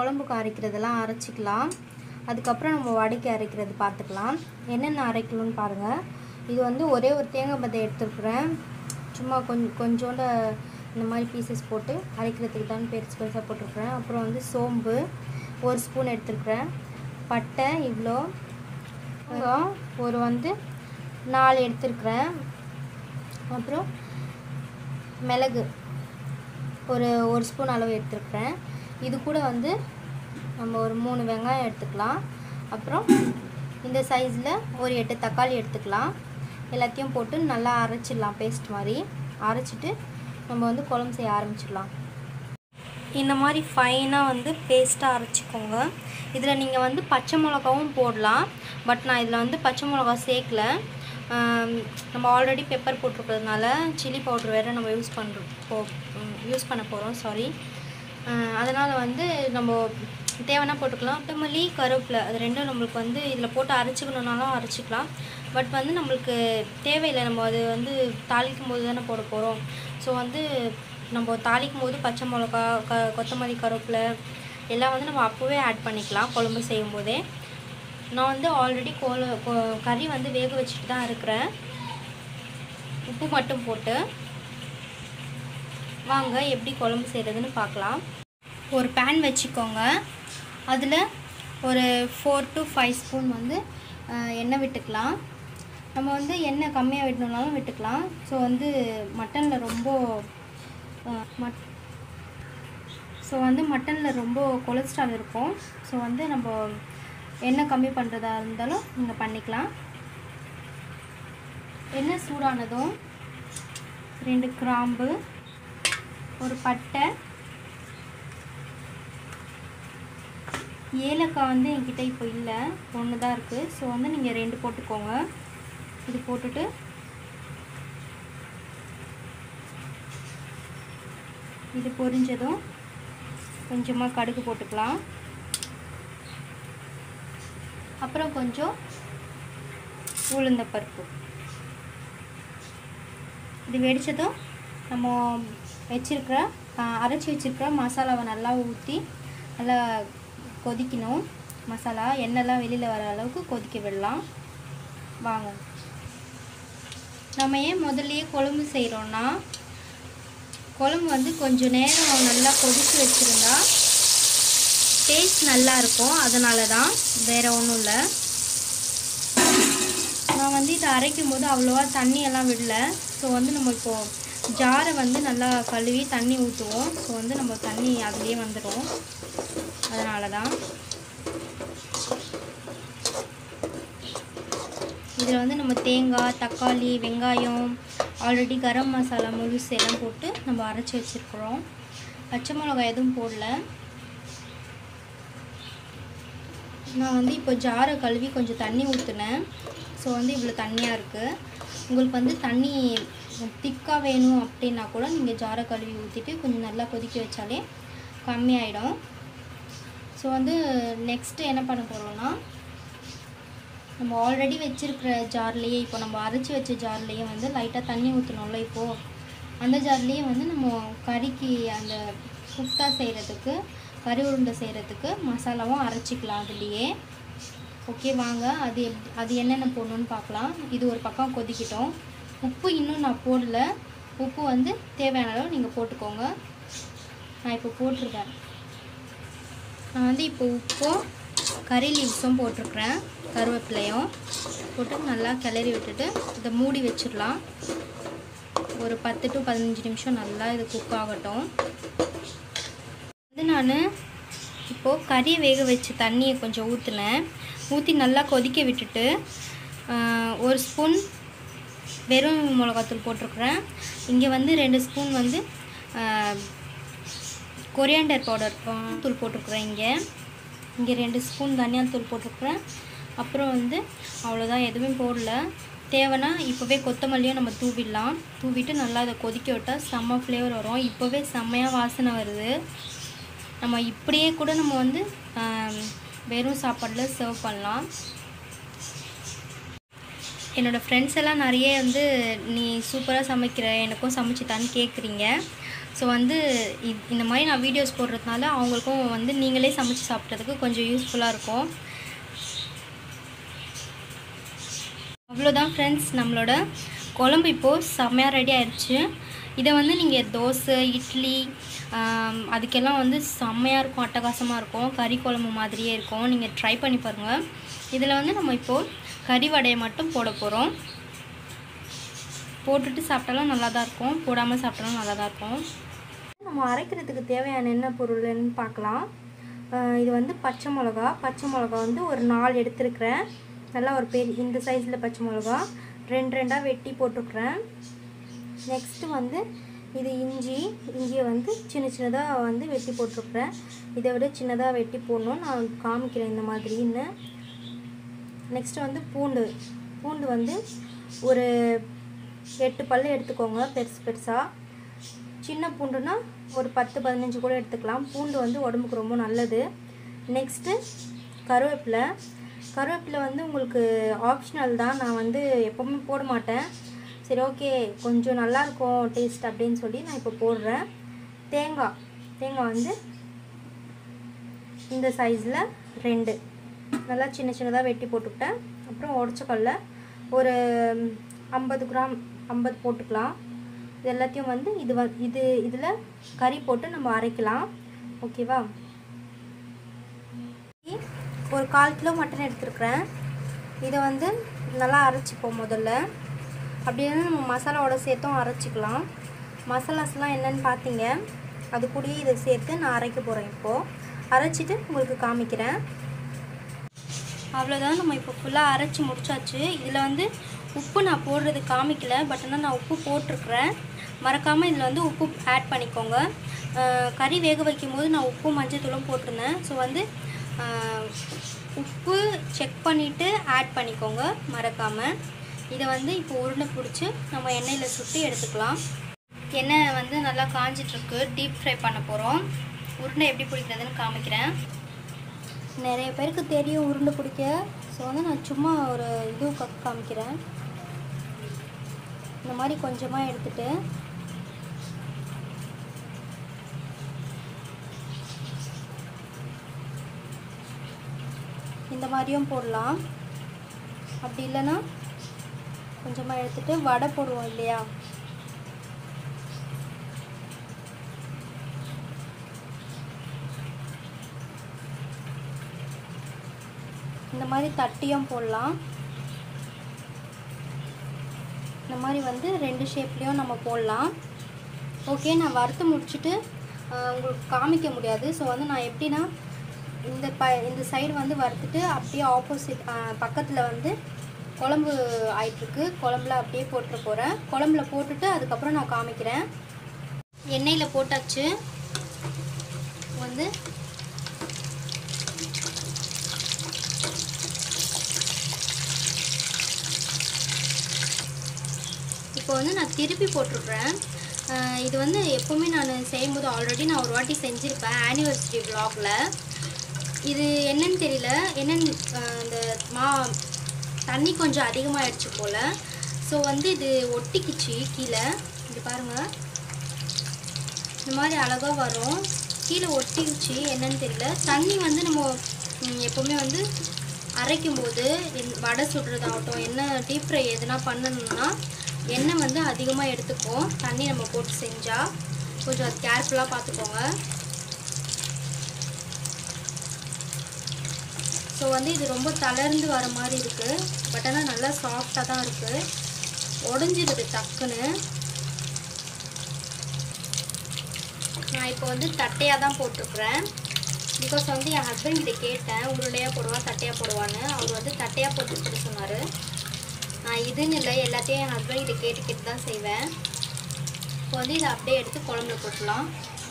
குழம்புக்கு அரைக்கிறதெல்லாம் அரைச்சிக்கலாம். அதுக்கப்புறம் நம்ம வடைக்கு அரைக்கிறது பார்த்துக்கலாம். என்னென்ன அரைக்கணும்னு பாருங்கள். இது வந்து ஒரே ஒரு தேங்காய் பத்தை எடுத்துருக்குறேன். சும்மா கொஞ்சோண்டு இந்த மாதிரி பீசஸ் போட்டு அரைக்கிறதுக்கு தான் பெருசு பெருசாக போட்டிருக்குறேன். அப்புறம் வந்து சோம்பு 1 ஸ்பூன் எடுத்துருக்குறேன். பட்டை இவ்வளோ, ஒரு வந்து 4 எடுத்துருக்குறேன். அப்புறம் மிளகு ஒரு ஸ்பூன் அளவு எடுத்துருக்குறேன். இது கூட வந்து நம்ம ஒரு 3 வெங்காயம் எடுத்துக்கலாம். அப்புறம் இந்த சைஸில் ஒரு 8 தக்காளி எடுத்துக்கலாம். எல்லாத்தையும் போட்டு நல்லா அரைச்சிடலாம். பேஸ்ட் மாதிரி அரைச்சிட்டு நம்ம வந்து குழம்பு செய்ய ஆரம்பிச்சிடலாம். இந்த மாதிரி ஃபைனாக வந்து பேஸ்ட்டாக அரைச்சிக்கோங்க. இதில் நீங்கள் வந்து பச்சை மிளகாவும் போடலாம். பட் நான் இதில் வந்து பச்சை மிளகா சேர்க்கல. நம்ம ஆல்ரெடி பெப்பர் போட்டிருக்கிறதுனால சில்லி பவுட்ரு வேறு நம்ம யூஸ் பண்ண போகிறோம். அதனால் வந்து நம்ம தேவைன்னா போட்டுக்கலாம். கொத்தமல்லி, கருவேப்பிலை அது ரெண்டும் நம்மளுக்கு வந்து இதில் போட்டு அரைச்சிக்கணுன்னாலும் அரைச்சிக்கலாம். பட் வந்து நம்மளுக்கு தேவையில்லை. நம்ம அது வந்து தாளிக்கும் போது தானே போட போகிறோம். ஸோ வந்து நம்ம தாளிக்கும் போது பச்சை மிளகா, கொத்தமல்லி, கருவேப்பிலை எல்லாம் வந்து நம்ம அப்போவே ஆட் பண்ணிக்கலாம் குழம்பு செய்யும் போதே. நான் வந்து ஆல்ரெடி கறி வந்து வேக வச்சுட்டு தான் இருக்கிறேன். உப்பு மட்டும் போட்டு வாங்க எப்படி குழம்பு செய்கிறதுன்னு பார்க்கலாம். ஒரு பேன் வச்சுக்கோங்க. அதில் ஒரு 4 to 5 ஸ்பூன் வந்து எண்ணெய் விட்டுக்கலாம். நம்ம வந்து எண்ணெய் கம்மியாக விடணுன்னாலும் விட்டுக்கலாம். ஸோ வந்து மட்டனில் ரொம்ப கொலஸ்ட்ரால் இருக்கும். ஸோ வந்து நம்ம எண்ணெய் கம்மி பண்ணுறதா இருந்தாலும் நீங்கள் பண்ணிக்கலாம். எண்ணெய் சூடானதும் 2 கிராம்பு, ஒரு பட்டை, ஏலக்காய் வந்து என்கிட்ட இப்போ இல்லை, 1 தான் இருக்குது. ஸோ வந்து நீங்கள் 2 போட்டுக்கோங்க. இது போட்டுட்டு இது பொரிஞ்சதும் கொஞ்சமாக கடுகு போட்டுக்கலாம். அப்புறம் கொஞ்சம் உளுந்தப்பருப்பு. இது வெடித்ததும் நம்ம அரைச்சி வச்சுருக்கிற மசாலாவை நல்லா ஊற்றி நல்லா கொதிக்கணும். மசாலா எண்ணெய்லாம் வெளியில் வர அளவுக்கு கொதிக்க விடலாம். வாங்க. நம்ம ஏன் முதல்லையே குழம்பு செய்கிறோன்னா, குழம்பு வந்து கொஞ்சம் நேரம் நல்லா கொதித்து வச்சுருந்தா டேஸ்ட் நல்லாயிருக்கும். அதனால தான், வேறு ஒன்றும் இல்லை. நான் வந்து இதை அரைக்கும் போது அவ்வளோவா தண்ணியெல்லாம் விடல. ஸோ வந்து நம்ம இப்போது ஜாரை வந்து நல்லா கழுவி தண்ணி ஊற்றுவோம். ஸோ வந்து நம்ம தண்ணி அதுலேயே வந்துடும். அதனால தான் இதில் வந்து நம்ம தேங்காய், தக்காளி, வெங்காயம், ஆல்ரெடி கரம் மசாலா முழுசு எல்லாம் போட்டு நம்ம அரைச்சி வச்சுருக்குறோம். பச்சை மிளகாய் எதுவும் போடல. நான் வந்து இப்போ ஜாரை கழுவி கொஞ்சம் தண்ணி ஊற்றுனேன். ஸோ வந்து இவ்வளோ தண்ணியாக இருக்குது. உங்களுக்கு வந்து தண்ணி திக்காக வேணும் அப்படின்னா கூட நீங்கள் ஜாரை கழுவி ஊற்றிட்டு கொஞ்சம் நல்லா கொதிக்க வச்சாலே கம்மியாயிடும். ஸோ வந்து நெக்ஸ்ட்டு என்ன பண்ண போகிறோன்னா, நம்ம ஆல்ரெடி வச்சுருக்கிற ஜார்லேயே, இப்போ நம்ம அரைச்சி வச்ச ஜார்லேயே வந்து லைட்டாக தண்ணி ஊற்றணும்ல, இப்போது அந்த ஜார்லேயே வந்து நம்ம கறிக்கு அந்த குஃப்தா செய்கிறதுக்கு, கறி உருண்டை செய்கிறதுக்கு மசாலாவும் அரைச்சிக்கலாம் அதுலேயே. ஓகே, வாங்க அது என்னென்ன போடணுன்னு பார்க்கலாம். இது ஒரு பக்கம் கொதிக்கிட்டோம். உப்பு இன்னும் நான் போடல. உப்பு வந்து தேவையான அளவு நீங்கள் போட்டுக்கோங்க. நான் இப்போ போட்டிருக்கேன். நான் வந்து இப்போ உப்பும் கறி லீவ்ஸும் போட்டிருக்கிறேன், கருவேப்பிலையும் போட்டு நல்லா கிளறி விட்டுட்டு இதை மூடி வச்சிடலாம். ஒரு 10 to 15 நிமிஷம் நல்லா இது குக் ஆகட்டும். நான் இப்போது கறி வேக வச்சு தண்ணியை கொஞ்சம் ஊற்றி நல்லா கொதிக்க விட்டுட்டு 1 ஸ்பூன் வெறும் மிளகாத்தூள் போட்டிருக்குறேன். இங்கே வந்து 2 ஸ்பூன் வந்து கொரியாண்டர் பவுடர் தூள் போட்டிருக்குறேன். இங்கே 2 ஸ்பூன் தனியாத்தூள் போட்டிருக்குறேன். அப்புறம் வந்து அவ்வளோதான், எதுவுமே போடல. தேவைன்னா இப்போவே கொத்தமல்லியும் நம்ம தூவிட்டு நல்லா அதை கொதிக்க விட்டால் செம்ம ஃப்ளேவர் வரும். இப்போவே செம்மையாக வாசனை வருது. நம்ம இப்படியே கூட நம்ம வந்து வெறும் சாப்பாடில் சர்வ் பண்ணலாம். என்னோடய ஃப்ரெண்ட்ஸ் எல்லாம் நிறைய வந்து நீ சூப்பராக சமைக்கிற, எனக்கும் சமைச்சிட்டான்னு கேட்குறீங்க. ஸோ வந்து இந்த மாதிரி நான் வீடியோஸ் போடுறதுனால அவங்களுக்கும் வந்து நீங்களே சமைச்சு சாப்பிட்றதுக்கு கொஞ்சம் யூஸ்ஃபுல்லாக இருக்கும். அவ்வளோதான் ஃப்ரெண்ட்ஸ், நம்மளோட குழம்பு இப்போது செம்மையாக ரெடி ஆயிடுச்சு. இதை வந்து நீங்கள் தோசை, இட்லி அதுக்கெல்லாம் வந்து செம்மையாக இருக்கும், அட்டகாசமாக இருக்கும். கறி குழம்பு மாதிரியே இருக்கும். நீங்கள் ட்ரை பண்ணி பாருங்கள். இதில் வந்து நம்ம இப்போது கறி வடையை மட்டும் போட போகிறோம். போட்டுட்டு சாப்பிட்டாலும் நல்லா தான் இருக்கும், போடாமல் சாப்பிட்டாலும் நல்லா தான் இருக்கும். நம்ம அரைக்கிறதுக்கு தேவையான என்ன பொருள்னு பார்க்கலாம். இது வந்து பச்சை மிளகா வந்து ஒரு 4 எடுத்துருக்கிறேன். நல்லா ஒரு பெரிய இந்த சைஸில் பச்சை மிளகா 2 வெட்டி போட்டுக்கிறேன். நெக்ஸ்ட்டு வந்து இது இஞ்சியை வந்து சின்னதாக வந்து வெட்டி போட்டிருக்கிறேன். இதை விட சின்னதாக வெட்டி போடணும், நான் காமிக்கிறேன் இந்த மாதிரின்னு. நெக்ஸ்ட்டு வந்து பூண்டு வந்து ஒரு 8 பல் எடுத்துக்கோங்க, பெருசாக. சின்ன பூண்டுனா ஒரு 10-15 கூட எடுத்துக்கலாம். பூண்டு வந்து உடம்புக்கு ரொம்ப நல்லது. நெக்ஸ்ட்டு கருவேப்பிலை வந்து உங்களுக்கு ஆப்ஷனல் தான், நான் வந்து எப்போவுமே போட மாட்டேன். சரி ஓகே, கொஞ்சம் நல்லாயிருக்கும் டேஸ்ட் அப்படின்னு சொல்லி நான் இப்போ போடுறேன். தேங்காய் வந்து இந்த சைஸில் 2 நல்லா சின்னதாக வெட்டி போட்டுக்கிட்டேன். அப்புறம் உடச்ச கடலை ஒரு 50 கிராம் 50 போட்டுக்கலாம். இது எல்லாத்தையும் வந்து இதில் கறி போட்டு நம்ம அரைக்கலாம். ஓகேவா? ஒரு 1/4 கிலோ மட்டன் எடுத்துருக்குறேன். இதை வந்து நல்லா அரைச்சிப்போம் முதல்ல. அப்படியே நம்ம மசாலாவோட சேர்த்தும் அரைச்சிக்கலாம். மசாலாஸ்லாம் என்னென்னு பார்த்தீங்க, அது கூடயே இதை சேர்த்து நான் அரைக்க போகிறேன். இப்போது அரைச்சிட்டு உங்களுக்கு காமிக்கிறேன். அவ்வளோதான், நம்ம இப்போ ஃபுல்லாக அரைச்சி முடிச்சாச்சு. இதில் வந்து உப்பு நான் போடுறது காமிக்கல, பட் ஆனால் நான் உப்பு போட்டிருக்கிறேன். மறக்காமல் இதில் வந்து உப்பு ஆட் பண்ணிக்கோங்க. கறி வேக வைக்கும் போது நான் உப்பு மஞ்சத்தூளும் போட்டிருந்தேன். ஸோ வந்து உப்பு செக் பண்ணிவிட்டு ஆட் பண்ணிக்கோங்க மறக்காமல். இதை வந்து இப்போ உருண்டை பிடிச்சி நம்ம எண்ணெயில் சுற்றி எடுத்துக்கலாம். எண்ணெய் வந்து நல்லா காஞ்சிட்ருக்கு, டீப் ஃப்ரை பண்ண போகிறோம். உருண்டை எப்படி பிடிக்கிறதுன்னு காமிக்கிறேன். நிறைய பேருக்கு தெரியும் உருண்டை பிடிக்க. ஸோ வந்து நான் சும்மா ஒரு காமிக்கிறேன். இந்த மாதிரி கொஞ்சமாக எடுத்துகிட்டு இந்த மாதிரியும் போடலாம். அப்படி இல்லைன்னா கொஞ்சமாக எடுத்துகிட்டு வடை போடுவோம் இல்லையா, இந்த மாதிரி தட்டியும் போடலாம். இந்த மாதிரி வந்து 2 ஷேப்லேயும் நம்ம போடலாம். ஓகே, நான் வறுத்து முடிச்சுட்டு உங்களுக்கு காமிக்க முடியாது. ஸோ வந்து நான் எப்படின்னா இந்த சைடு வந்து வறுத்துட்டு அப்படியே ஆப்போசிட் பக்கத்தில் வந்து குழம்பு ஆயிட்டுருக்கு, குழம்புல அப்படியே போட்டுற போகிறேன். குழம்புல போட்டுட்டு அதுக்கப்புறம் நான் காமிக்கிறேன். எண்ணெயில் போட்டாச்சு. வந்து இப்போ வந்து நான் திருப்பி போட்டிருக்கிறேன். இது வந்து எப்போவுமே நான் செய்யும்போது ஆல்ரெடி நான் ஒரு வாட்டி செஞ்சுருப்பேன் ஆனிவர்சரி வ்ளாகில். இது என்னன்னு தெரியல, என்னென்னு இந்த தண்ணி கொஞ்சம் அதிகமாகிடுச்சு போல். ஸோ வந்து இது ஒட்டிக்கிச்சு கீழே. இது பாருங்கள், இந்த மாதிரி அழகாக வரும். கீழே ஒட்டிக்கிச்சு, என்னன்னு தெரியல. தண்ணி வந்து நம்ம எப்போவுமே வந்து அரைக்கும்போது வடை சுடுறதாகட்டும், எண்ணெய் டீப் ஃப்ரை எதுனா பண்ணணும்னா எண்ணெய் வந்து அதிகமாக எடுத்துக்கும். தண்ணி நம்ம போட்டு செஞ்சால் கொஞ்சம் அது கேர்ஃபுல்லாக பார்த்துக்கோங்க. ஸோ வந்து இது ரொம்ப தளர்ந்து வர மாதிரி இருக்குது, பட் ஆனால் நல்லா சாஃப்டாக தான் இருக்குது. உடஞ்சிருது டக்குன்னு. நான் இப்போ வந்து தட்டையாக தான் போட்டிருக்கிறேன். பிகாஸ் வந்து என் ஹஸ்பண்ட் கிட்ட கேட்டேன், உருளையாக போடுவா தட்டையாக போடுவான்னு. அவர் வந்து தட்டையாக போட்டு சொன்னார். நான் இதுன்னு இல்லை, எல்லாத்தையும் என் ஹஸ்பண்ட் கிட்ட கேட்டு தான் செய்வேன். இப்போ வந்து இதை அப்படியே எடுத்து குழம்புல போட்டுடலாம்.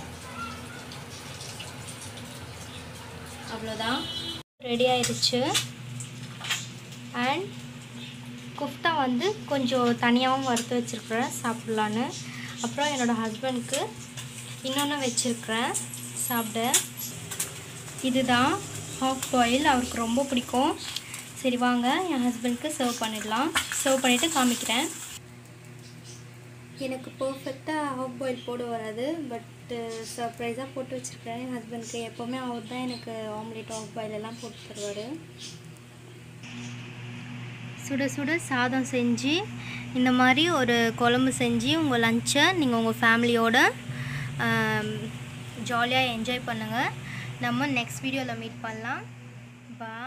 அவ்வளோதான், ரெடி ஆயிடுச்சு. அண்ட் குஃப்தா வந்து கொஞ்சம் தனியாகவும் வறுத்து வச்சுருக்கிறேன் சாப்பிட்லான்னு. அப்புறம் என்னோடய ஹஸ்பண்டுக்கு இன்னொன்று வச்சுருக்கிறேன் சாப்பிட. இதுதான் ஹாஃப் பாயில், அவருக்கு ரொம்ப பிடிக்கும். சரி வாங்க என் ஹஸ்பண்டுக்கு சர்வ் பண்ணிடலாம். சர்வ் பண்ணிவிட்டு காமிக்கிறேன். எனக்கு பர்ஃபெக்டாக ஹாஃப் பாயில் போட வராது, பட்டு சர்ப்ரைஸாக போட்டு வச்சுருக்கேன். என் ஹஸ்பண்டுக்கு எப்போவுமே அவர் தான் எனக்கு ஆம்லேட் ஹாஃப் பாயில் எல்லாம் போட்டு தருவார். சுட சுட சாதம் செஞ்சு இந்த மாதிரி ஒரு குழம்பு செஞ்சு உங்கள் லஞ்சை நீங்கள் உங்கள் ஃபேமிலியோட ஜாலியாக என்ஜாய் பண்ணுங்கள். நம்ம நெக்ஸ்ட் வீடியோவில் மீட் பண்ணலாம். பாய்.